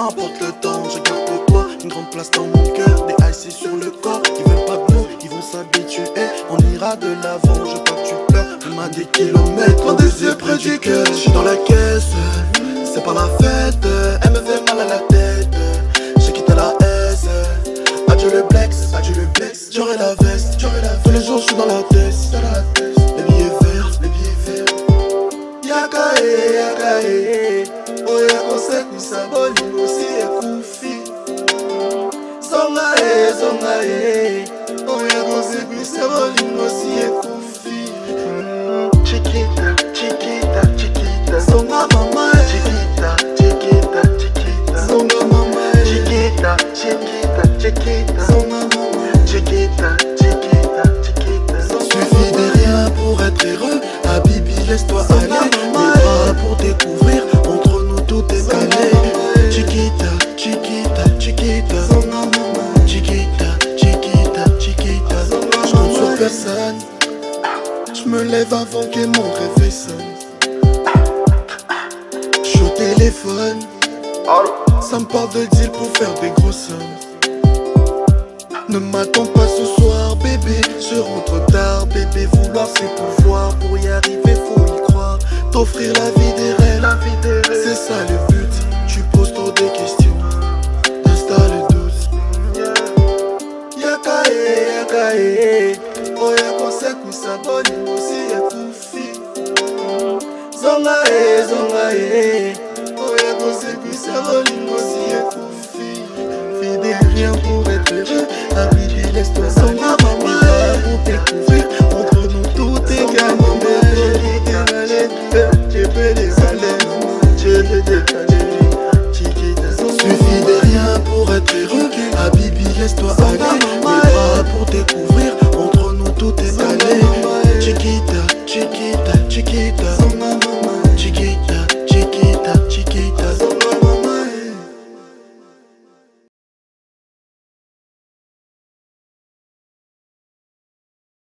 importe le temps, je garde toi une grande place dans mon cœur. Des IC sur le corps, ils veulent pas de nous, ils vont s'habituer. On ira de l'avant, je veux pas que tu pleures. On m'a des kilomètres, loin des yeux près du cœur. Je suis dans la caisse, c'est pas la fête. Elle me fait mal à la tête, j'ai quitté la S. Adieu le blex, adieu le blex. J'aurai la veste, tous les jours je suis dans la tête. Les billets verts, les billets verts. Yakae, yakae. Oya konsek ni saboli mosi ekufi. Zonga e. Oya konsek ni saboli mosi ekufi. Chiquita, chiquita, chiquita. Zonga mama e. Chiquita, chiquita, chiquita. Zonga mama e. Chiquita, chiquita, chiquita. Zonga mama e. Chiquita, chiquita, chiquita. Suffit de rien pour être heureux. Habibi, laisse-toi aller. Les bras pour découvrir. Entre nous tout est calé. Chiquita, chiquita, chiquita. Chiquita, chiquita, chiquita. Je compte sur personne. Je me lève avant que mon réveil sonne. Je suis au téléphone. Ça me parle de deal pour faire des grosses sommes. Ne m'attends pas ce soir bébé. Je rentre tard bébé. Vouloir c'est pouvoir. Pour y arriver faut y croire. T'offrir la vie des rêves, c'est ça le but. Tu poses trop des questions.